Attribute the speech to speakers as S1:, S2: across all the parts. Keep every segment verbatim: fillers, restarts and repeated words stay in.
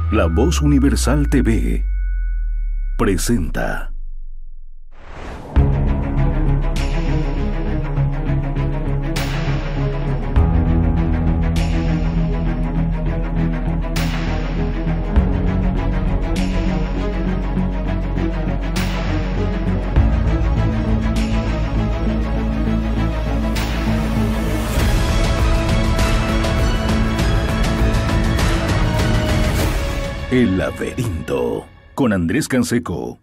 S1: La Voz Universal T V presenta El Laberinto, con Andrés Canseco.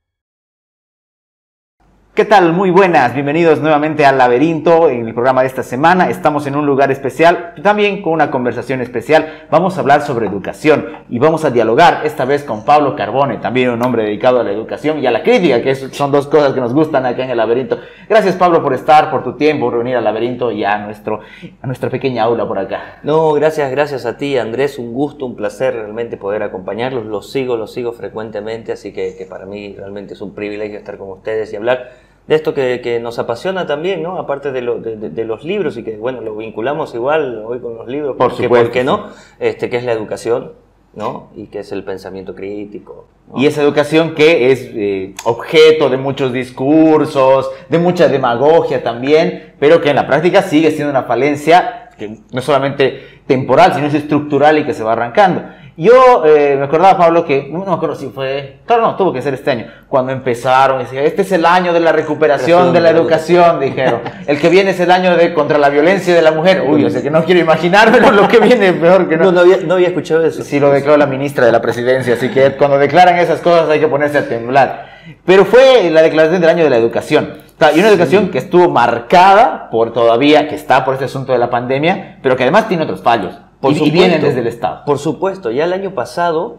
S2: ¿Qué tal? Muy buenas, bienvenidos nuevamente al Laberinto en el programa de esta semana. Estamos en un lugar especial, también con una conversación especial. Vamos a hablar sobre educación y vamos a dialogar esta vez con Pablo Carbone, también un hombre dedicado a la educación y a la crítica, que son dos cosas que nos gustan acá en el Laberinto. Gracias, Pablo, por estar, por tu tiempo, por venir al Laberinto y a, nuestro, a nuestra pequeña aula por acá.
S3: No, gracias, gracias a ti, Andrés. Un gusto, un placer realmente poder acompañarlos. Los sigo, los sigo frecuentemente, así que, que para mí realmente es un privilegio estar con ustedes y hablar de esto que, que nos apasiona también, ¿no? Aparte de, lo, de, de, de los libros, y que, bueno, lo vinculamos igual hoy con los libros,
S2: por
S3: porque,
S2: supuesto,
S3: ¿por qué no? Este, que es la educación, ¿no? Y que es el pensamiento crítico, ¿no?
S2: Y esa educación que es eh, objeto de muchos discursos, de mucha demagogia también, pero que en la práctica sigue siendo una falencia que no es solamente temporal, sino es estructural y que se va arrancando. Yo eh, me acordaba, Pablo, que, no, no me acuerdo si fue, claro, no, tuvo que ser este año, cuando empezaron, decía, este es el año de la recuperación de la educación, dijeron, el que viene es el año de contra la violencia de la mujer. Uy, o sea que no quiero imaginármelo, lo que viene peor que no.
S3: No, no había, no había escuchado eso.
S2: Sí, lo declaró la ministra de la presidencia, así que cuando declaran esas cosas hay que ponerse a temblar. Pero fue la declaración del año de la educación. Y una educación que estuvo marcada por todavía, que está por este asunto de la pandemia, pero que además tiene otros fallos.
S3: Por
S2: y,
S3: supuesto,
S2: y vienen desde el Estado.
S3: Por supuesto, ya el año pasado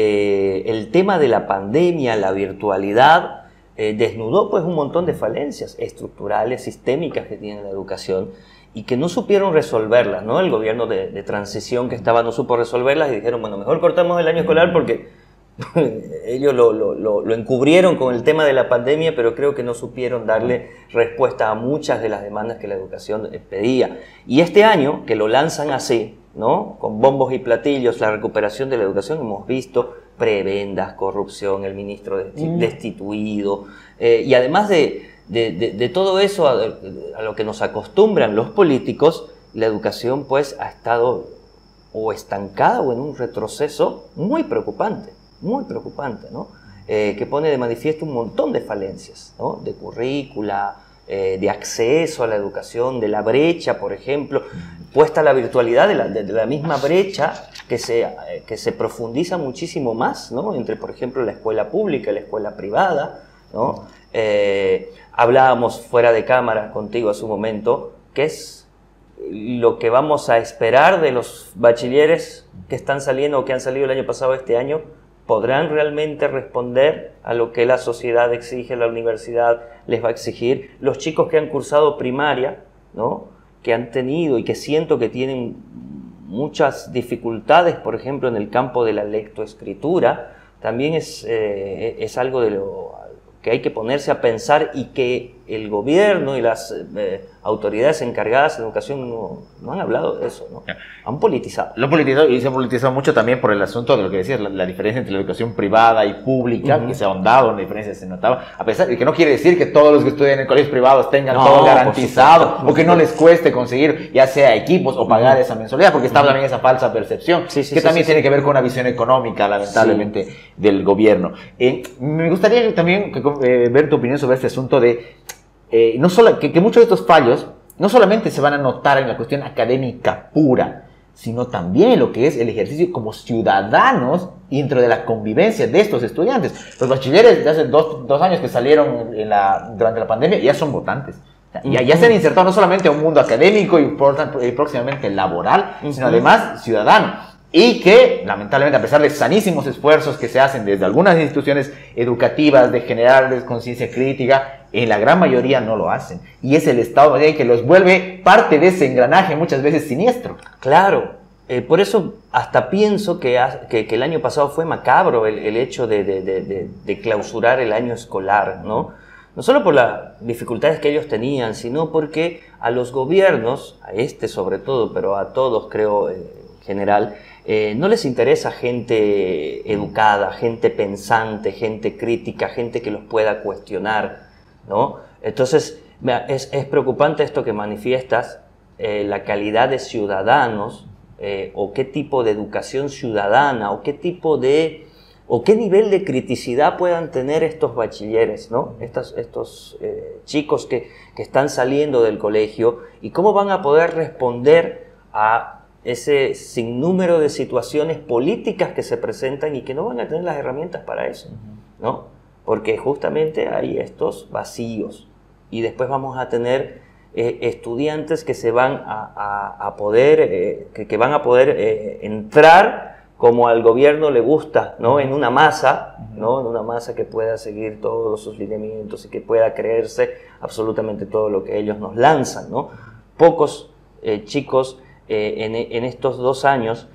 S3: eh, el tema de la pandemia, la virtualidad, eh, desnudó pues un montón de falencias estructurales, sistémicas que tiene la educación y que no supieron resolverlas, ¿no? El gobierno de, de transición que estaba no supo resolverlas y dijeron, bueno, mejor cortamos el año escolar porque ellos lo, lo, lo, lo encubrieron con el tema de la pandemia, pero creo que no supieron darle respuesta a muchas de las demandas que la educación pedía. Y este año, que lo lanzan así, ¿no? Con bombos y platillos, la recuperación de la educación, hemos visto prebendas, corrupción, el ministro destituido, eh, y además de, de, de, de todo eso, a, a lo que nos acostumbran los políticos, la educación pues ha estado o estancada o en un retroceso muy preocupante, muy preocupante, ¿no? Eh, que pone de manifiesto un montón de falencias, ¿no? De currícula, eh, de acceso a la educación, de la brecha, por ejemplo, puesta la virtualidad de la, de, de la misma brecha que se, eh, que se profundiza muchísimo más, ¿no? Entre, por ejemplo, la escuela pública y la escuela privada, ¿no? Eh, hablábamos fuera de cámara contigo hace un momento, que es lo que vamos a esperar de los bachilleres que están saliendo o que han salido el año pasado, este año. ¿Podrán realmente responder a lo que la sociedad exige, la universidad les va a exigir? Los chicos que han cursado primaria, ¿no? Que han tenido y que siento que tienen muchas dificultades, por ejemplo, en el campo de la lectoescritura, también es, eh, es algo de lo que hay que ponerse a pensar y que el gobierno y las eh, autoridades encargadas de educación no, no han hablado de eso, ¿no? Han politizado.
S2: Lo politizado y se ha politizado mucho también por el asunto de lo que decías, la, la diferencia entre la educación privada y pública, uh-huh. que se ha ahondado, una diferencia se notaba, a pesar de que no quiere decir que todos los que estudian en colegios privados tengan no, todo garantizado o que no les cueste conseguir ya sea equipos o pagar uh-huh. esa mensualidad, porque está uh-huh. también esa falsa percepción, sí, sí, que sí, también sí, tiene sí. que ver con una visión económica, lamentablemente, sí. del gobierno. Eh, me gustaría también eh, ver tu opinión sobre este asunto de Eh, no solo, que, que muchos de estos fallos no solamente se van a notar en la cuestión académica pura, sino también en lo que es el ejercicio como ciudadanos dentro de la convivencia de estos estudiantes. Los bachilleres de hace dos, dos años que salieron en la, durante la pandemia ya son votantes. Ya, ya se han insertado no solamente a un mundo académico y, por, y próximamente laboral, uh-huh. sino además ciudadano. Y que, lamentablemente, a pesar de sanísimos esfuerzos que se hacen desde algunas instituciones educativas de generarles conciencia crítica, en la gran mayoría no lo hacen. Y es el Estado que los vuelve parte de ese engranaje muchas veces siniestro.
S3: Claro, eh, por eso hasta pienso que, que, que el año pasado fue macabro el, el hecho de, de, de, de, de clausurar el año escolar, ¿no? No solo por las dificultades que ellos tenían, sino porque a los gobiernos, a este sobre todo, pero a todos creo en general, eh, no les interesa gente educada, gente pensante, gente crítica, gente que los pueda cuestionar, ¿no? Entonces, es, es preocupante esto que manifiestas, eh, la calidad de ciudadanos, eh, o qué tipo de educación ciudadana, o qué tipo de... o qué nivel de criticidad puedan tener estos bachilleres, ¿no? Estos, estos eh, chicos que, que están saliendo del colegio, y cómo van a poder responder a ese sinnúmero de situaciones políticas que se presentan y que no van a tener las herramientas para eso, ¿no? Porque justamente hay estos vacíos, y después vamos a tener eh, estudiantes que se van a, a, a poder, eh, que, que van a poder eh, entrar como al gobierno le gusta, ¿no? En una masa, ¿no? En una masa que pueda seguir todos sus lineamientos y que pueda creerse absolutamente todo lo que ellos nos lanzan, ¿no? Pocos eh, chicos eh, en, en estos dos años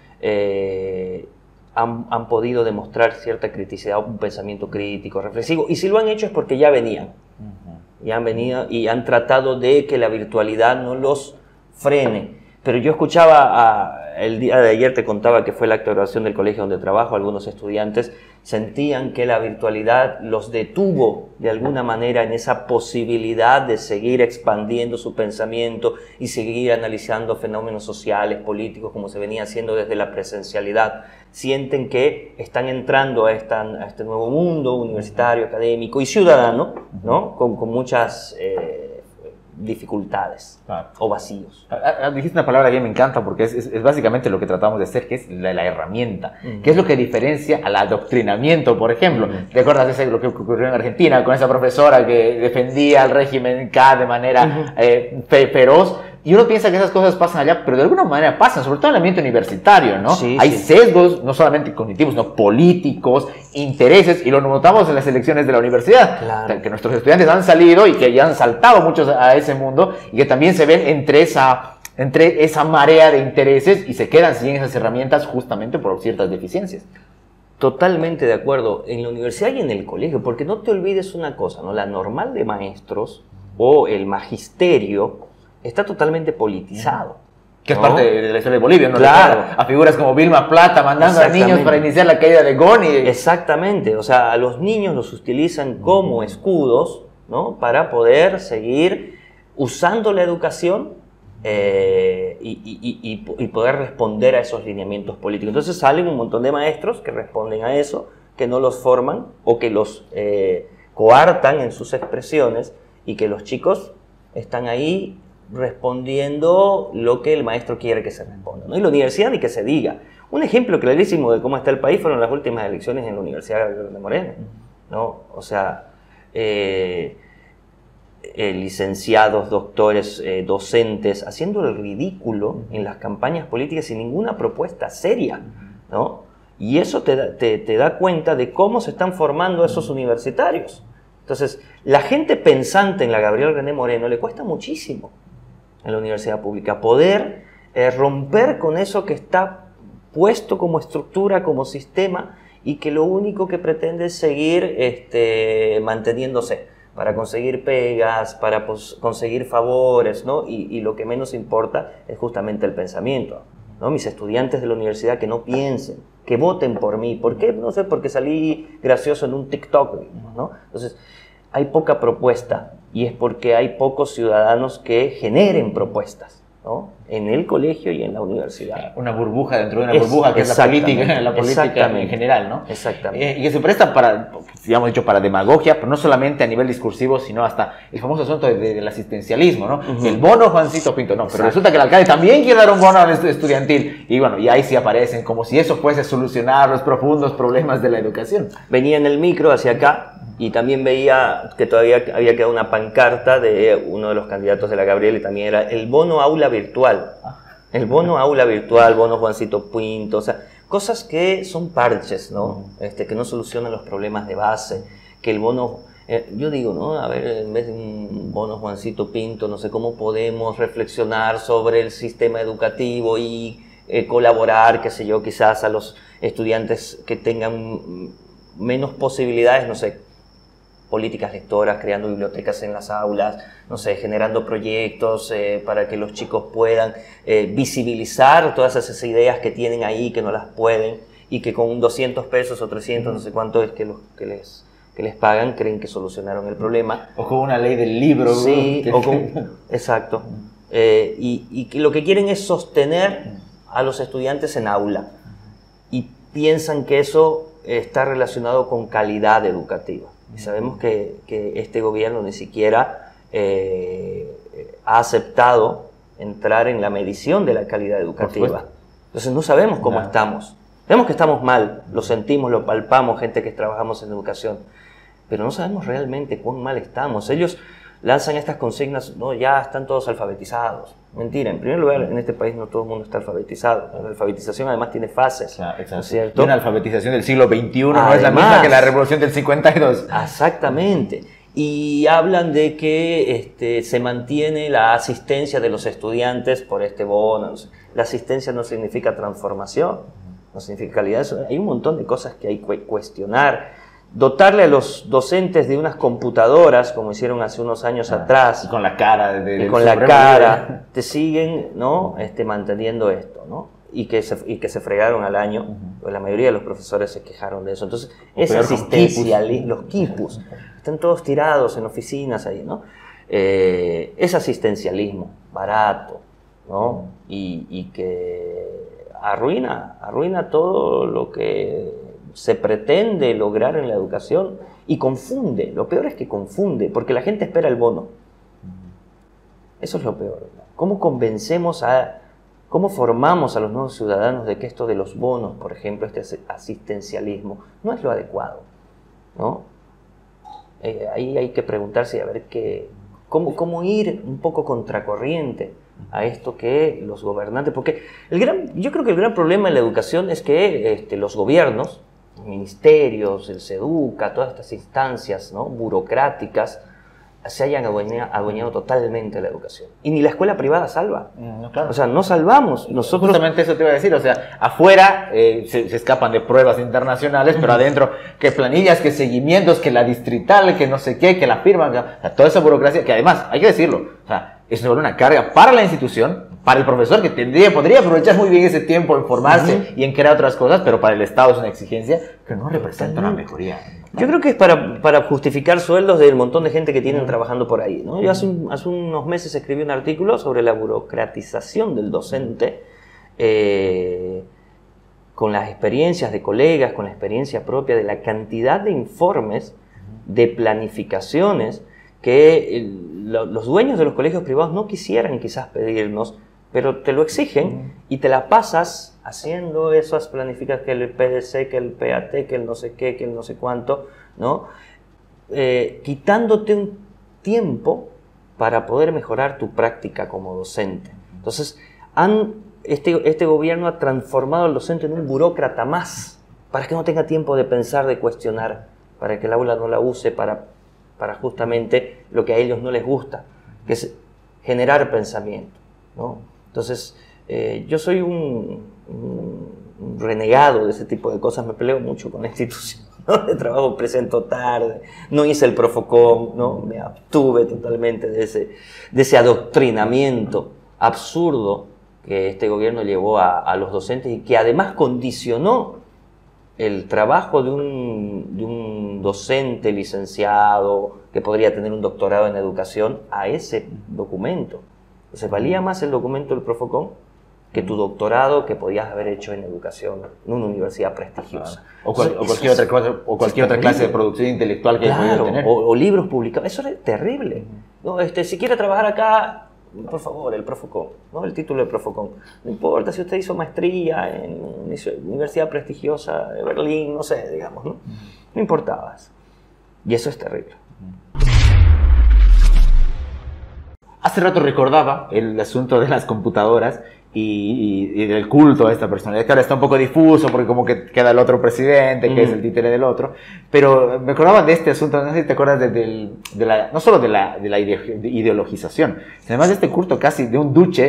S3: eh, han, han podido demostrar cierta criticidad, un pensamiento crítico, reflexivo, y si lo han hecho es porque ya venían, uh-huh. ya han venido y han tratado de que la virtualidad no los frene. Pero yo escuchaba, a, el día de ayer te contaba que fue la acto de graduación del colegio donde trabajo, algunos estudiantes sentían que la virtualidad los detuvo de alguna manera en esa posibilidad de seguir expandiendo su pensamiento y seguir analizando fenómenos sociales, políticos, como se venía haciendo desde la presencialidad. Sienten que están entrando a, esta, a este nuevo mundo universitario, académico y ciudadano, ¿no? Con, con muchas... Eh, dificultades, claro, o vacíos.
S2: Dijiste una palabra que me encanta porque es, es, es básicamente lo que tratamos de hacer, que es la, la herramienta, uh-huh. que es lo que diferencia al adoctrinamiento, por ejemplo. Uh-huh. ¿Te acuerdas de ese, lo que ocurrió en Argentina con esa profesora que defendía al régimen K de manera uh-huh. eh, fe, feroz? Y uno piensa que esas cosas pasan allá, pero de alguna manera pasan, sobre todo en el ambiente universitario, ¿no? Sí, Hay sí. sesgos, no solamente cognitivos, sino políticos, intereses, y lo notamos en las elecciones de la universidad, claro. que nuestros estudiantes han salido y que ya han saltado muchos a ese mundo, y que también se ven entre esa, entre esa marea de intereses y se quedan sin esas herramientas justamente por ciertas deficiencias.
S3: Totalmente de acuerdo, en la universidad y en el colegio, porque no te olvides una cosa, ¿no? La normal de maestros o el magisterio está totalmente politizado.
S2: Que es
S3: ¿no?
S2: parte de la historia de Bolivia, ¿no?
S3: Claro.
S2: A figuras como Vilma Plata mandando a niños para iniciar la caída de Goni.
S3: Exactamente, o sea, a los niños los utilizan como escudos, ¿no? Para poder seguir usando la educación eh, y, y, y, y poder responder a esos lineamientos políticos. Entonces salen un montón de maestros que responden a eso, que no los forman o que los eh, coartan en sus expresiones, y que los chicos están ahí respondiendo lo que el maestro quiere que se responda, ¿no? Y la universidad ni que se diga. Un ejemplo clarísimo de cómo está el país fueron las últimas elecciones en la Universidad Gabriel de Moreno, ¿no? O sea, eh, eh, licenciados, doctores, eh, docentes, haciendo el ridículo en las campañas políticas sin ninguna propuesta seria, ¿no? Y eso te da, te, te da cuenta de cómo se están formando esos universitarios. Entonces, la gente pensante en la Gabriel René Moreno le cuesta muchísimo en la universidad pública poder eh, romper con eso que está puesto como estructura, como sistema, y que lo único que pretende es seguir este, manteniéndose para conseguir pegas, para pues, conseguir favores, ¿no? Y, y lo que menos importa es justamente el pensamiento, ¿no? Mis estudiantes de la universidad que no piensen, que voten por mí. ¿Por qué? No sé, porque salí gracioso en un TikTok, ¿no? Entonces, hay poca propuesta, y es porque hay pocos ciudadanos que generen propuestas, ¿no? En el colegio y en la universidad.
S2: Una burbuja dentro de una burbuja, que es la política, la política en general, ¿no?
S3: Exactamente.
S2: Eh, y que se presta para, digamos dicho, para demagogia, pero no solamente a nivel discursivo, sino hasta el famoso asunto de, de, del asistencialismo, ¿no? Uh-huh. El bono Juancito Pinto, no, pero Exacto. resulta que el alcalde también quiere dar un bono estudiantil, y bueno, y ahí sí aparecen como si eso fuese solucionar los profundos problemas de la educación.
S3: Venía en el micro hacia acá, y también veía que todavía había quedado una pancarta de uno de los candidatos de la Gabriel, y también era el bono aula virtual. El bono aula virtual, bono Juancito Pinto, o sea, cosas que son parches, ¿no? Este, que no solucionan los problemas de base, que el bono, eh, yo digo, ¿no? A ver, en vez de un bono Juancito Pinto, no sé cómo podemos reflexionar sobre el sistema educativo y eh, colaborar, qué sé yo, quizás a los estudiantes que tengan menos posibilidades, no sé, políticas lectoras, creando bibliotecas en las aulas, no sé, generando proyectos eh, para que los chicos puedan eh, visibilizar todas esas ideas que tienen ahí, que no las pueden, y que con doscientos pesos o trescientos, no sé cuánto es que, los, que, les, que les pagan, creen que solucionaron el problema.
S2: O con una ley del libro.
S3: Sí, o con, exacto. Eh, y, y que lo que quieren es sostener a los estudiantes en aula. Y piensan que eso está relacionado con calidad educativa. Y sabemos que, que este gobierno ni siquiera eh, ha aceptado entrar en la medición de la calidad educativa. Entonces no sabemos cómo claro. estamos. Sabemos que estamos mal, lo sentimos, lo palpamos, gente que trabajamos en educación, pero no sabemos realmente cuán mal estamos. Ellos lanzan estas consignas, no, ya están todos alfabetizados. Mentira, en primer lugar, en este país no todo el mundo está alfabetizado. La alfabetización además tiene fases,
S2: claro, exacto.
S3: ¿no es cierto?
S2: Una alfabetización del siglo veintiuno
S3: además,
S2: no es la misma que la revolución del cincuenta y dos.
S3: Exactamente. Y hablan de que este, se mantiene la asistencia de los estudiantes por este bono. La asistencia no significa transformación, no significa calidad. Hay un montón de cosas que hay que cuestionar. Dotarle a los docentes de unas computadoras, como hicieron hace unos años ah, atrás.
S2: Y con la cara. De, de,
S3: y con la cara. Te siguen, ¿no? este, manteniendo esto, ¿no? Y que, se, y que se fregaron al año. Uh-huh. Pues la mayoría de los profesores se quejaron de eso. Entonces, ese asistencialismo, los quipus, están todos tirados en oficinas ahí, ¿no? Eh, es asistencialismo barato, ¿no? Y, y que arruina, arruina todo lo que se pretende lograr en la educación y confunde. Lo peor es que confunde, porque la gente espera el bono. Eso es lo peor. ¿Cómo convencemos a, cómo formamos a los nuevos ciudadanos de que esto de los bonos, por ejemplo, este asistencialismo, no es lo adecuado, ¿no? Eh, ahí hay que preguntarse a ver qué, cómo, cómo ir un poco contracorriente a esto que los gobernantes, porque el gran, yo creo que el gran problema en la educación es que este, los gobiernos, ministerios, el SEDUCA, todas estas instancias, ¿no? burocráticas, se hayan adueñado, adueñado totalmente de la educación. Y ni la escuela privada salva. No, claro. O sea, no salvamos. Nosotros...
S2: Justamente eso te iba a decir. O sea, afuera eh, se, se escapan de pruebas internacionales, pero adentro, que planillas, que seguimientos, que la distrital, que no sé qué, que la firma, o sea, toda esa burocracia, que además, hay que decirlo, o sea, es una carga para la institución, para el profesor, que tendría, podría aprovechar muy bien ese tiempo en formarse uh-huh. y en crear otras cosas, pero para el Estado es una exigencia que no representa una mejoría.
S3: Yo creo que es para, para justificar sueldos del montón de gente que tienen uh-huh. trabajando por ahí, ¿no? Yo hace, un, hace unos meses escribí un artículo sobre la burocratización del docente, eh, con las experiencias de colegas, con la experiencia propia, de la cantidad de informes, de planificaciones, que el, lo, los dueños de los colegios privados no quisieran quizás pedirnos, pero te lo exigen y te la pasas haciendo esas planificaciones, que el P D C, que el P A T, que el no sé qué, que el no sé cuánto, ¿no? Eh, quitándote un tiempo para poder mejorar tu práctica como docente. Entonces, han, este, este gobierno ha transformado al docente en un burócrata más, para que no tenga tiempo de pensar, de cuestionar, para que el aula no la use para... para justamente lo que a ellos no les gusta, que es generar pensamiento, ¿no? Entonces, eh, yo soy un, un renegado de ese tipo de cosas, me peleo mucho con la institución, ¿no? De trabajo, presento tarde, no hice el Profocom, ¿no? Me abstuve totalmente de ese, de ese adoctrinamiento absurdo que este gobierno llevó a, a los docentes y que además condicionó el trabajo de un, de un docente licenciado que podría tener un doctorado en educación a ese documento. Entonces, valía más el documento del Profocom que tu doctorado que podías haber hecho en educación en una universidad prestigiosa.
S2: O, cual, o cualquier, otra, cosa, o cualquier otra clase de producción intelectual que
S3: claro,
S2: hayas podido tener.
S3: O, o libros publicados. Eso es terrible. ¿No? Este, si quiere trabajar acá, por favor, el Profocom, ¿no? El título del Profocom. No importa si usted hizo maestría en una universidad prestigiosa de Berlín, no sé, digamos, ¿no? No importaba eso. Y eso es terrible.
S2: Hace rato recordaba el asunto de las computadoras y, y, y del culto a esta personalidad, que ahora está un poco difuso porque como que queda el otro presidente, que mm. es el títere del otro, pero me acordaba de este asunto, no sé si te acuerdas de, de, de la, no solo de la, de la ideologización, sino además de este culto casi de un duce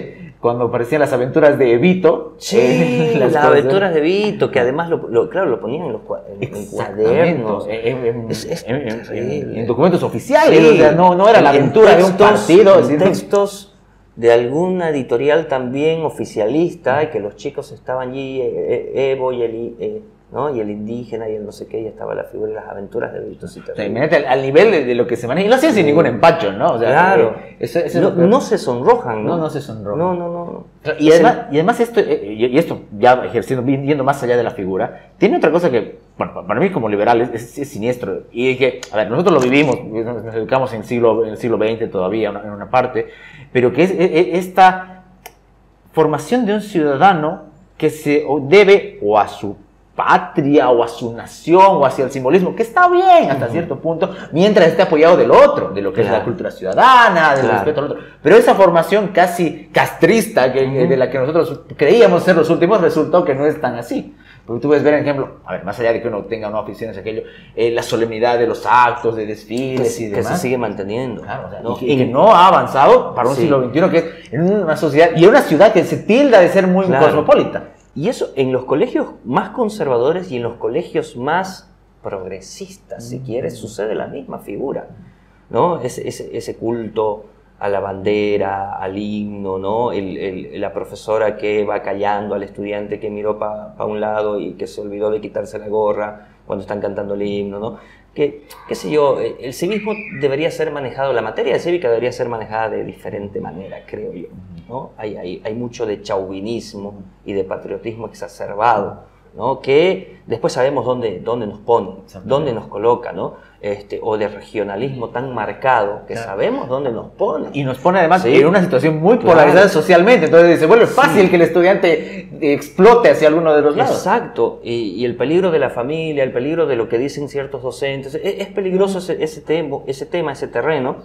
S2: cuando aparecían las aventuras de Evito.
S3: Sí,
S2: eh,
S3: las,
S2: las
S3: aventuras de Evito, que además, lo, lo, claro, lo ponían en los en, en cuadernos.
S2: En, en,
S3: es, es
S2: en, en, en documentos oficiales,
S3: sí.
S2: O sea, no, no era la aventura textos, de un partido.
S3: En textos de alguna editorial también oficialista, y que los chicos estaban allí, eh, Evo y el... Eh, ¿no? Y el indígena y el no sé qué, y estaba la figura de las aventuras de Evito.
S2: O sea, al, al nivel de, de lo que se maneja, y lo hacían sin ningún empacho, ¿no? O sea,
S3: claro.
S2: Eh, eso, eso
S3: no,
S2: es lo
S3: no se sonrojan, ¿no?
S2: No, no se sonrojan.
S3: No, no, no.
S2: Y además, y además esto, eh, y esto ya ejerciendo, yendo más allá de la figura, tiene otra cosa que, bueno, para mí como liberal es, es, es siniestro. Y es que, a ver, nosotros lo vivimos, nos educamos en el siglo, en el siglo veinte todavía, en una parte, pero que es, es esta formación de un ciudadano que se debe o a su patria o a su nación o hacia el simbolismo, que está bien hasta uh-huh. cierto punto, mientras esté apoyado del otro, de lo que claro. es la cultura ciudadana, del claro. respeto al otro. Pero esa formación casi castrista que, uh-huh. de la que nosotros creíamos ser los últimos, resultó que no es tan así. Porque tú puedes ver, por ejemplo, a ver, más allá de que uno tenga una aficiones aquello, eh, la solemnidad de los actos, de desfiles
S3: que,
S2: y demás.
S3: Que se sigue manteniendo.
S2: Claro, o sea, ¿no? y, que, y que no ha avanzado para un sí. siglo veintiuno, que es en una sociedad, y en una ciudad que se tilda de ser muy claro. cosmopolita.
S3: Y eso en los colegios más conservadores y en los colegios más progresistas, si quieres, sucede la misma figura, ¿no? Ese, ese, ese culto a la bandera, al himno, ¿no? El, el, la profesora que va callando al estudiante que miró para pa un lado y que se olvidó de quitarse la gorra cuando están cantando el himno, ¿no? Que, qué sé yo, el civismo debería ser manejado, la materia de cívica debería ser manejada de diferente manera, creo yo, ¿no? Hay, hay, hay mucho de chauvinismo y de patriotismo exacerbado, ¿no? Que después sabemos dónde, dónde nos pone, dónde nos coloca, ¿no? Este, o de regionalismo tan marcado que claro. sabemos dónde nos pone.
S2: Y nos pone además ¿sí? en una situación muy polarizada claro. socialmente, entonces se vuelve fácil sí. que el estudiante explote hacia alguno de los lados.
S3: Exacto, y, y el peligro de la familia, el peligro de lo que dicen ciertos docentes, es, es peligroso ese, ese, tema, ese tema, ese terreno,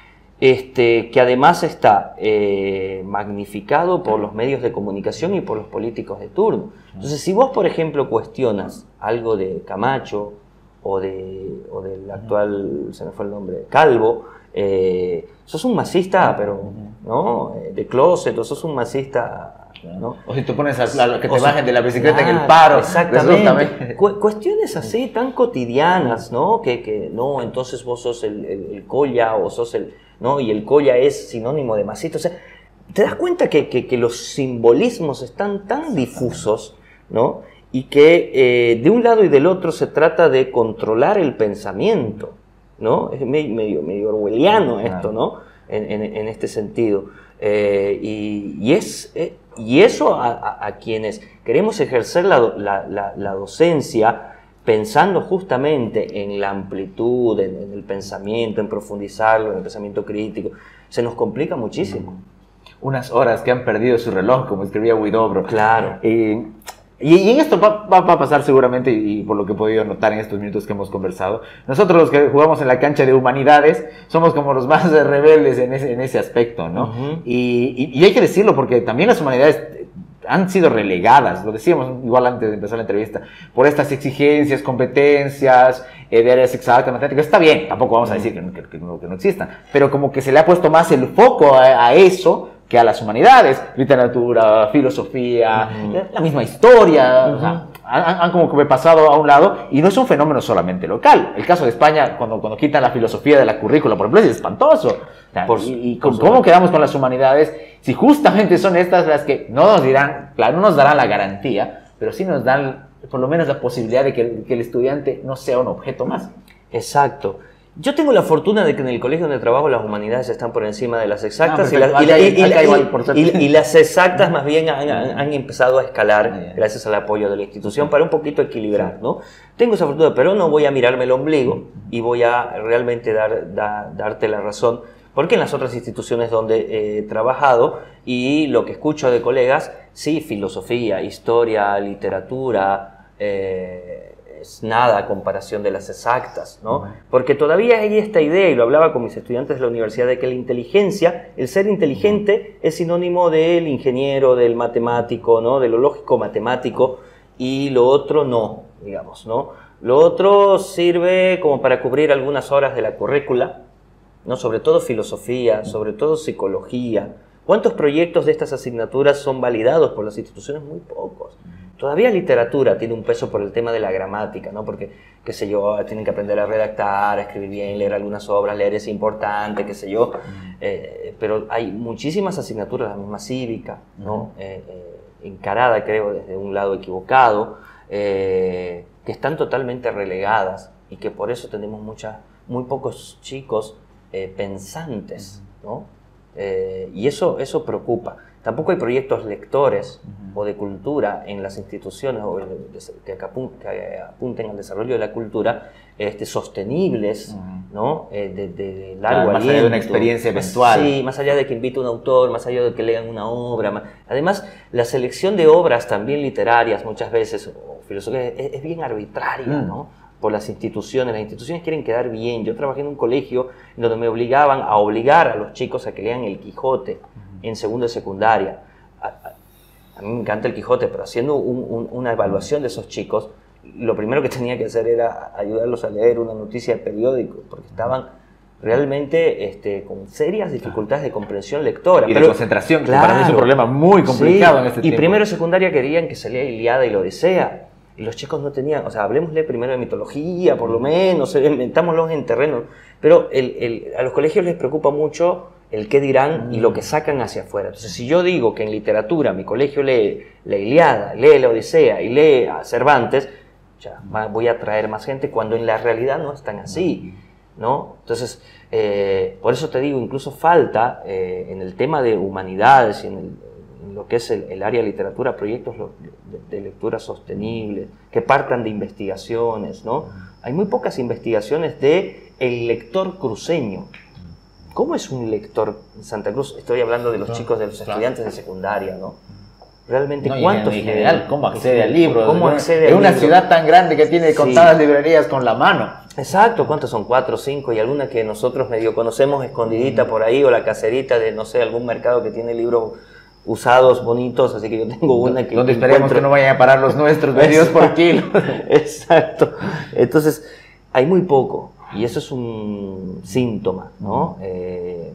S3: este, que además está eh, magnificado por los medios de comunicación y por los políticos de turno. Entonces, si vos, por ejemplo, cuestionas algo de Camacho, o, de, o del actual, se me fue el nombre, Calvo, eh, sos un masista, pero, ¿no? De closet, o sos un masista, ¿no?
S2: O si tú pones a, a que te
S3: o
S2: bajen
S3: sea,
S2: de la bicicleta
S3: claro,
S2: en el paro.
S3: Exactamente. Cu cuestiones así tan cotidianas, ¿no? Que, que no, entonces vos sos el, el, el colla, o sos el, ¿no? Y el colla es sinónimo de masista. O sea, te das cuenta que, que, que los simbolismos están tan difusos, ¿no? Y que eh, de un lado y del otro se trata de controlar el pensamiento, ¿no? Es medio, medio orwelliano esto, ¿no? En, en, en este sentido. Eh, y, y, es, eh, y eso a, a, a quienes queremos ejercer la, la, la, la docencia pensando justamente en la amplitud, en, en el pensamiento, en profundizarlo, en el pensamiento crítico, se nos complica muchísimo.
S2: Unas horas que han perdido su reloj, como escribía Huidobro.
S3: Claro.
S2: Eh, Y, y en esto va, va, va a pasar seguramente, y, y por lo que he podido notar en estos minutos que hemos conversado, nosotros los que jugamos en la cancha de humanidades somos como los más rebeldes en ese, en ese aspecto, ¿no? Uh-huh. y, y, y hay que decirlo porque también las humanidades han sido relegadas, lo decíamos igual antes de empezar la entrevista, por estas exigencias, competencias, eh, de áreas exactas, matemáticas. Está bien, tampoco vamos a decir que, que, que, no, que no existan, pero como que se le ha puesto más el foco a, a eso que a las humanidades, literatura, filosofía, uh-huh. la misma historia, uh-huh. o sea, han, han como que pasado a un lado, y no es un fenómeno solamente local. El caso de España, cuando, cuando quitan la filosofía de la currícula, por ejemplo, es espantoso. O sea, por, y y con, ¿cómo quedamos con las humanidades? Si justamente son estas las que no nos dirán, claro, no nos darán la garantía, pero sí nos dan por lo menos la posibilidad de que, que el estudiante no sea un objeto más.
S3: Exacto. Yo tengo la fortuna de que en el colegio donde trabajo las humanidades están por encima de las exactas, no, y, la, y, la, y, y, la, y, y, y las exactas más bien han, han, han empezado a escalar gracias al apoyo de la institución para un poquito equilibrar, ¿no? Tengo esa fortuna, pero no voy a mirarme el ombligo y voy a realmente dar, da, darte la razón, porque en las otras instituciones donde he trabajado y lo que escucho de colegas, sí, filosofía, historia, literatura, eh, es nada a comparación de las exactas, ¿no? Uh-huh. Porque todavía hay esta idea, y lo hablaba con mis estudiantes de la universidad, de que la inteligencia, el ser inteligente, uh-huh. es sinónimo del ingeniero, del matemático, ¿no? De lo lógico matemático, y lo otro no, digamos, ¿no? Lo otro sirve como para cubrir algunas horas de la currícula, ¿no? Sobre todo filosofía, sobre todo psicología, ¿Cuántos proyectos de estas asignaturas son validados por las instituciones? Muy pocos. Todavía literatura tiene un peso por el tema de la gramática, ¿no? Porque, qué sé yo, tienen que aprender a redactar, a escribir bien, leer algunas obras, leer es importante, qué sé yo. Eh, pero hay muchísimas asignaturas, la misma cívica, ¿no? Eh, eh, encarada, creo, desde un lado equivocado, eh, que están totalmente relegadas y que por eso tenemos mucha, muy pocos chicos eh, pensantes, ¿no? Eh, y eso, eso preocupa. Tampoco hay proyectos lectores uh-huh. o de cultura en las instituciones o de, de, que, apunten, que apunten al desarrollo de la cultura este, sostenibles, uh-huh. ¿no? Eh, de, de largo
S2: claro,
S3: aliento. Más
S2: allá de una experiencia eventual.
S3: Sí, más allá de que invite un autor, más allá de que lean una obra. Más, además, la selección de obras también literarias muchas veces, o filosóficas, es, es bien arbitraria, uh-huh. ¿no? Por las instituciones. Las instituciones quieren quedar bien. Yo trabajé en un colegio donde me obligaban a obligar a los chicos a que lean El Quijote en segundo de secundaria. A, a, a mí me encanta El Quijote, pero haciendo un, un, una evaluación de esos chicos, lo primero que tenía que hacer era ayudarlos a leer una noticia de periódico, porque estaban realmente este, con serias dificultades de comprensión lectora.
S2: Y
S3: pero,
S2: de concentración, que
S3: claro,
S2: para mí es un problema muy complicado
S3: sí,
S2: en este
S3: y
S2: tiempo.
S3: Y primero de secundaria querían que se lea Ilíada y la Odisea. Y los chicos no tenían, o sea, hablemosle primero de mitología, por lo menos, inventámoslos en terreno. Pero el, el, a los colegios les preocupa mucho el qué dirán mm. y lo que sacan hacia afuera. Entonces, si yo digo que en literatura mi colegio lee la Ilíada, lee la Odisea y lee a Cervantes, ya voy a atraer más gente, cuando en la realidad no es tan así, ¿no? Entonces, eh, por eso te digo, incluso falta eh, en el tema de humanidades y en, el, en lo que es el, el área de literatura, proyectos de, de lectura sostenible, que partan de investigaciones, ¿no? Hay muy pocas investigaciones de el lector cruceño. ¿Cómo es un lector en Santa Cruz? Estoy hablando de los no, chicos, de los claro. estudiantes de secundaria, ¿no? Realmente,
S2: no,
S3: ¿cuántos?
S2: En general, ¿cómo accede al libro?
S3: ¿Cómo accede
S2: en
S3: al
S2: una
S3: libro?
S2: ciudad tan grande que tiene contadas sí. librerías con la mano.
S3: Exacto, ¿cuántos son? Cuatro, cinco, y alguna que nosotros medio conocemos escondidita por ahí, o la caserita de, no sé, algún mercado que tiene libros usados, bonitos, así que yo tengo una que...
S2: Donde esperemos encuentro... que no vayan a parar los nuestros vendidos por kilo.
S3: Exacto. Entonces, hay muy poco. Y eso es un síntoma, ¿no? Eh,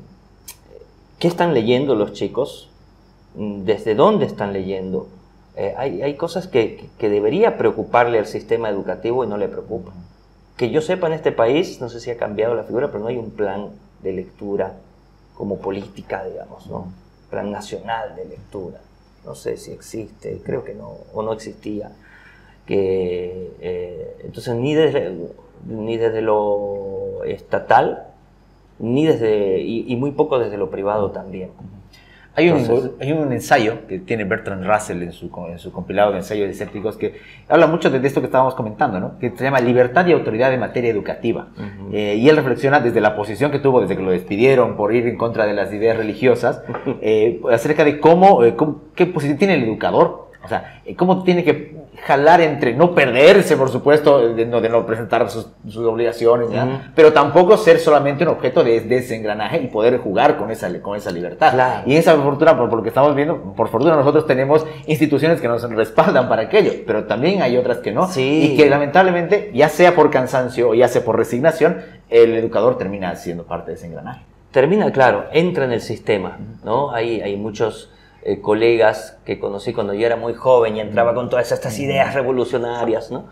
S3: ¿Qué están leyendo los chicos? ¿Desde dónde están leyendo? Eh, hay, hay cosas que, que debería preocuparle al sistema educativo y no le preocupan. Que yo sepa, en este país, no sé si ha cambiado la figura, pero no hay un plan de lectura como política, digamos, ¿no? Plan nacional de lectura. No sé si existe, creo que no, o no existía. Que, eh, entonces, ni desde... ni desde lo estatal, ni desde y, y muy poco desde lo privado también.
S2: Hay un,
S3: Entonces,
S2: hay un ensayo que tiene Bertrand Russell en su, en su compilado de ensayos escépticos que habla mucho de esto que estábamos comentando, ¿no? Que se llama Libertad y Autoridad en Materia Educativa. Uh-huh. eh, y él reflexiona desde la posición que tuvo desde que lo despidieron por ir en contra de las ideas religiosas, eh, acerca de cómo, eh, cómo, qué posición tiene el educador. O sea, cómo tiene que jalar entre no perderse, por supuesto, de no, de no presentar sus, sus obligaciones, uh-huh. pero tampoco ser solamente un objeto de, de ese engranaje y poder jugar con esa, con esa libertad.
S3: Claro.
S2: Y esa fortuna, por, por lo que estamos viendo, por fortuna nosotros tenemos instituciones que nos respaldan para aquello, pero también hay otras que no.
S3: Sí.
S2: Y que lamentablemente, ya sea por cansancio o ya sea por resignación, el educador termina siendo parte de ese engranaje.
S3: Termina, claro, entra en el sistema, ¿no? Hay, hay muchos... Eh, colegas que conocí cuando yo era muy joven y entraba con todas estas ideas revolucionarias, ¿no?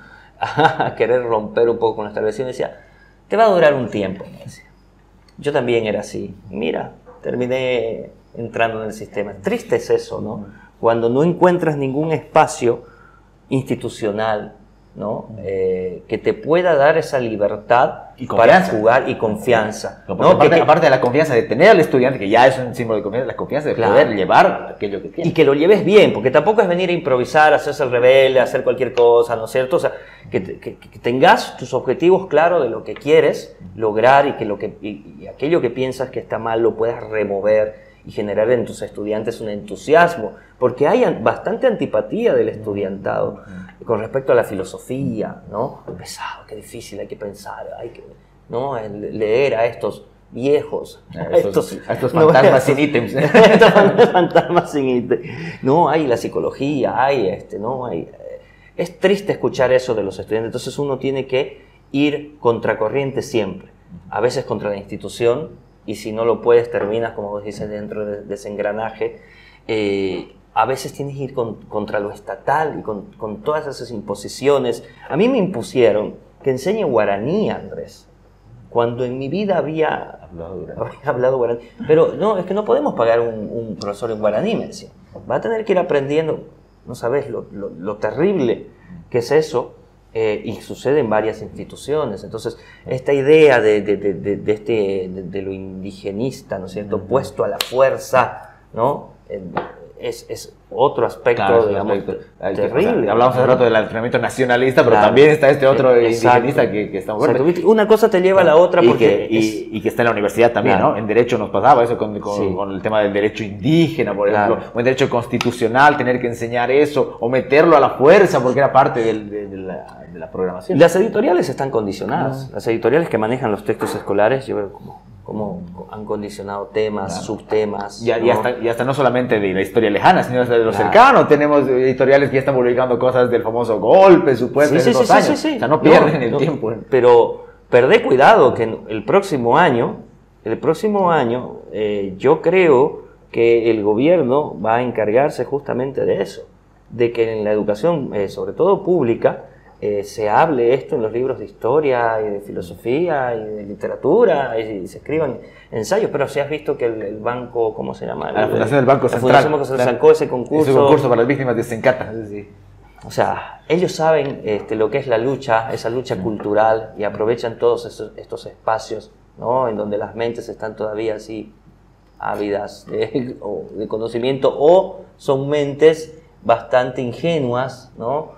S3: A querer romper un poco con la establección, decía, te va a durar un tiempo, me decía. Yo también era así. Mira, terminé entrando en el sistema. Triste es eso, ¿no? Cuando no encuentras ningún espacio institucional, ¿no? Eh, que te pueda dar esa libertad para jugar y confianza.
S2: ¿No?
S3: ¿no?
S2: Aparte,
S3: que,
S2: aparte de la confianza de tener al estudiante, que ya es un símbolo de confianza, la confianza de claro. poder llevar aquello que tiene.
S3: Y que lo lleves bien, porque tampoco es venir a improvisar, hacerse el rebelde, hacer cualquier cosa, ¿no es cierto? O sea, que, que, que tengas tus objetivos claros de lo que quieres lograr y que, lo que y, y aquello que piensas que está mal lo puedas remover y generar en tus estudiantes un entusiasmo, porque hay bastante antipatía del estudiantado con respecto a la filosofía, ¿no? Pesado, qué difícil, hay que pensar, hay que, ¿no? Leer a estos viejos,
S2: a estos, a estos fantasmas sin ítems.
S3: Estos fantasmas sin ítems. No, hay la psicología, hay este, ¿no? Hay, es triste escuchar eso de los estudiantes, entonces uno tiene que ir contracorriente siempre, a veces contra la institución, y si no lo puedes terminas, como vos dices, dentro de, de ese engranaje. Eh, a veces tienes que ir con, contra lo estatal y con, con todas esas imposiciones. A mí me impusieron que enseñe guaraní, Andrés, cuando en mi vida había hablado, había hablado guaraní. Pero no, es que no podemos pagar un, un profesor en guaraní, me decía. Va a tener que ir aprendiendo, no sabes lo, lo, lo terrible que es eso, eh, y sucede en varias instituciones. Entonces, esta idea de, de, de, de, de, este, de, de lo indigenista, ¿no es cierto?, puesto a la fuerza, ¿no?, en, Es, es otro aspecto,
S2: claro,
S3: digamos,
S2: aspecto.
S3: terrible.
S2: O sea, hablamos hace rato del entrenamiento nacionalista, pero
S3: claro.
S2: también está este otro
S3: Exacto.
S2: indigenista que, que está muy fuerte.
S3: Una cosa te lleva a la otra porque...
S2: Y que,
S3: es...
S2: y, y que está en la universidad también,
S3: claro.
S2: ¿no? En Derecho nos pasaba eso con, con,
S3: sí.
S2: con el tema del derecho indígena, por
S3: claro.
S2: ejemplo, o en Derecho constitucional, tener que enseñar eso, o meterlo a la fuerza porque era parte del, de, de, la, de la programación.
S3: Las editoriales están condicionadas.
S2: No.
S3: Las editoriales que manejan los textos escolares, yo veo como... cómo han condicionado temas, claro. subtemas.
S2: Ya,
S3: ¿no?
S2: ya, está, ya está no solamente de la historia lejana, sino de lo
S3: claro.
S2: cercano. Tenemos editoriales que ya están publicando cosas del famoso golpe, supuestamente,
S3: sí, sí,
S2: de esos
S3: sí,
S2: años.
S3: Sí, sí, sí.
S2: O sea, no pierden
S3: no,
S2: el
S3: no,
S2: tiempo.
S3: Pero perdé cuidado que el próximo año, el próximo año, eh, yo creo que el gobierno va a encargarse justamente de eso, de que en la educación, eh, sobre todo pública, Eh, se hable esto en los libros de historia y de filosofía y de literatura y, y se escriban ensayos, pero si has visto que el, el banco, ¿cómo se llama?
S2: La Fundación del Banco
S3: la
S2: Central.
S3: Fundación Banco Central sacó ese concurso.
S2: Ese concurso para las víctimas de Sencata. Sí.
S3: O sea, ellos saben este, lo que es la lucha, esa lucha cultural, y aprovechan todos esos, estos espacios, ¿no?, en donde las mentes están todavía así ávidas de, de conocimiento, o son mentes bastante ingenuas, ¿no?,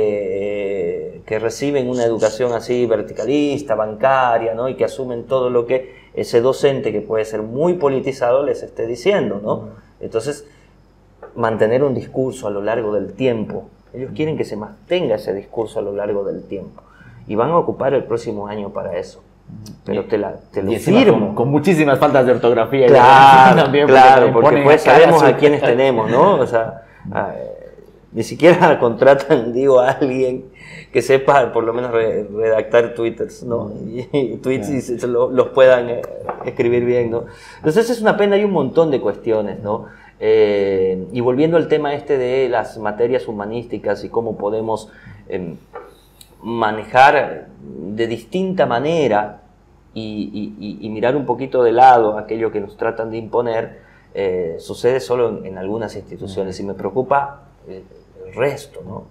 S3: Que, que reciben una educación así verticalista, bancaria, ¿no?, y que asumen todo lo que ese docente, que puede ser muy politizado, les esté diciendo, ¿no? Entonces, mantener un discurso a lo largo del tiempo. Ellos quieren que se mantenga ese discurso a lo largo del tiempo. Y van a ocupar el próximo año para eso. Pero te, la, te lo firmo.
S2: Con, con muchísimas faltas de ortografía.
S3: Claro,
S2: y también,
S3: claro, porque, porque pues sabemos a
S2: su...
S3: quiénes tenemos, ¿no? O sea... A, ni siquiera contratan, digo, a alguien que sepa por lo menos re, redactar twitters, ¿no? Y, y tweets yeah. y se, se lo, los puedan eh, escribir bien, ¿no? Entonces es una pena, hay un montón de cuestiones, ¿no? Eh, y volviendo al tema este de las materias humanísticas y cómo podemos eh, manejar de distinta manera y, y, y mirar un poquito de lado aquello que nos tratan de imponer, eh, sucede solo en, en algunas instituciones, y me preocupa el, el resto, ¿no?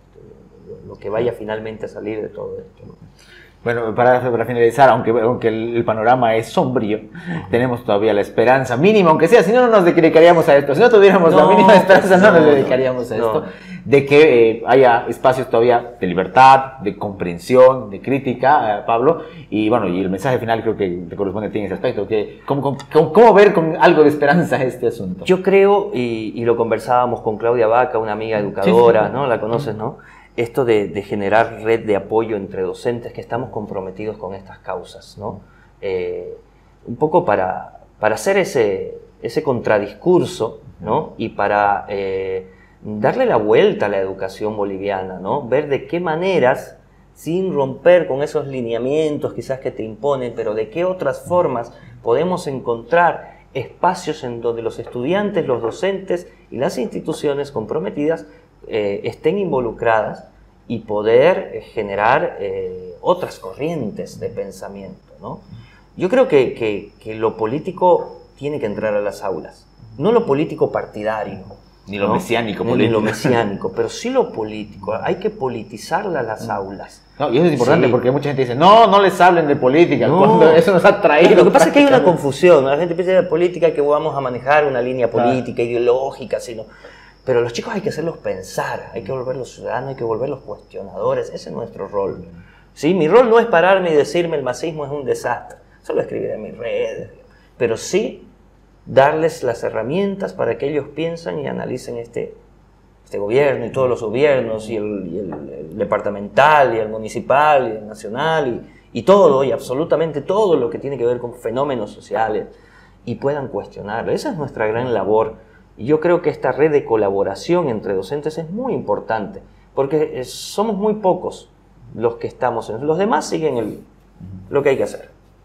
S3: Lo que vaya finalmente a salir de todo esto, ¿no?
S2: Bueno, para, para finalizar, aunque, aunque el, el panorama es sombrío, tenemos todavía la esperanza mínima, aunque sea, si no, no nos dedicaríamos a esto, si no tuviéramos no, la mínima esperanza, no, no nos dedicaríamos a esto, no. de que eh, haya espacios todavía de libertad, de comprensión, de crítica, eh, Pablo, y bueno, y el mensaje final creo que te corresponde a ti en ese aspecto, que ¿cómo, cómo, cómo ver con algo de esperanza este asunto?
S3: Yo creo, y, y lo conversábamos con Claudia Vaca, una amiga educadora, sí, sí, sí. ¿no? La conoces, ¿no? Esto de, de generar red de apoyo entre docentes que estamos comprometidos con estas causas, ¿no? Eh, un poco para, para hacer ese, ese contradiscurso, ¿no? Y para eh, darle la vuelta a la educación boliviana, ¿no? Ver de qué maneras, sin romper con esos lineamientos quizás que te imponen, pero de qué otras formas podemos encontrar espacios en donde los estudiantes, los docentes y las instituciones comprometidas Eh, estén involucradas y poder eh, generar eh, otras corrientes de pensamiento, ¿no? Yo creo que, que, que lo político tiene que entrar a las aulas, no lo político partidario,
S2: ni lo
S3: ¿no?
S2: mesiánico,
S3: ni, ni lo mesiánico, pero sí lo político. Hay que politizarla a las aulas.
S2: No, y eso es importante, sí. Porque mucha gente dice, no, no les hablen de política,
S3: no.
S2: cuando eso nos ha traído.
S3: Lo que pasa es que hay una confusión, ¿no? La gente piensa de política que vamos a manejar una línea política, claro. ideológica, sino... Pero los chicos hay que hacerlos pensar, hay que volverlos ciudadanos, hay que volverlos cuestionadores. Ese es nuestro rol. ¿Sí? Mi rol no es pararme y decirme el masismo es un desastre. Eso lo escribiré en mis redes. Pero sí darles las herramientas para que ellos piensen y analicen este, este gobierno y todos los gobiernos, y el, y el, el departamental, y el municipal, y el nacional, y, y todo, y absolutamente todo lo que tiene que ver con fenómenos sociales, y puedan cuestionarlo. Esa es nuestra gran labor. Y yo creo que esta red de colaboración entre docentes es muy importante, porque somos muy pocos los que estamos en... Los demás siguen el, lo que hay que hacer.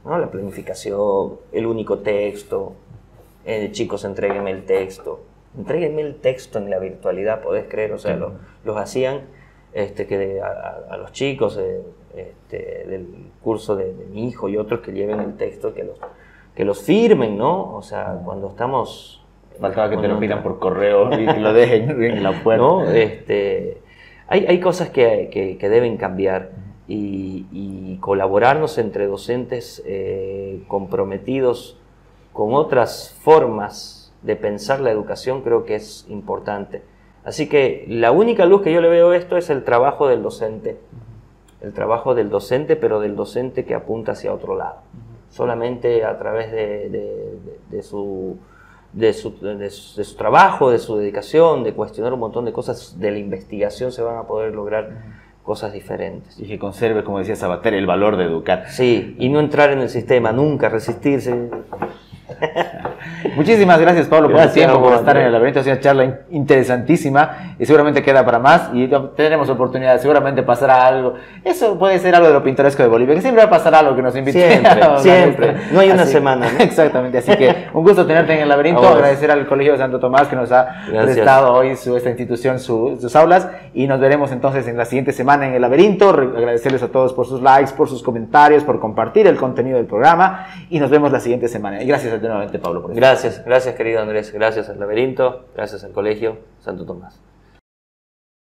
S3: ¿no? La planificación, el único texto, eh, chicos, entréguenme el texto. Entréguenme el texto en la virtualidad, podés creer, o sea, lo, los hacían este, que a, a los chicos eh, este, del curso de, de mi hijo y otros que lleven el texto, que los, que los firmen, ¿no? O sea, cuando estamos...
S2: Faltaba que te lo pidan por correo y que lo dejen en la puerta.
S3: ¿No? Este, hay, hay cosas que, que, que deben cambiar y, y colaborarnos entre docentes eh, comprometidos con otras formas de pensar la educación creo que es importante. Así que la única luz que yo le veo a esto es el trabajo del docente. El trabajo del docente, pero del docente que apunta hacia otro lado. Solamente a través de, de, de, de su... De su, de, su, de su trabajo, de su dedicación, de cuestionar un montón de cosas, de la investigación se van a poder lograr uh-huh. cosas diferentes.
S2: Y que conserve, como decía Sabater, el valor de educar.
S3: Sí, y no entrar en el sistema, nunca resistirse.
S2: Muchísimas gracias, Pablo, por
S3: Gracias,
S2: el tiempo, por
S3: Juan,
S2: estar en
S3: eh.
S2: el laberinto. Ha sido una charla interesantísima y seguramente queda para más y tenemos oportunidad, seguramente pasará algo. Eso puede ser algo de lo pintoresco de Bolivia, que siempre va a pasar algo que nos invite.
S3: Siempre,
S2: a
S3: siempre. No hay una
S2: así,
S3: semana, ¿no?
S2: Exactamente, así que un gusto tenerte en el laberinto, agradecer al Colegio de Santo Tomás que nos ha
S3: Gracias.
S2: prestado hoy su, esta institución, su, sus aulas, y nos veremos entonces en la siguiente semana en el laberinto. Agradecerles a todos por sus likes, por sus comentarios, por compartir el contenido del programa y nos vemos la siguiente semana. Y gracias nuevamente, Pablo, por esto.
S3: Gracias, gracias querido Andrés, gracias al laberinto, gracias al Colegio Santo Tomás.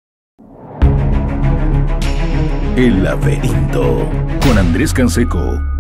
S1: El laberinto con Andrés Canseco.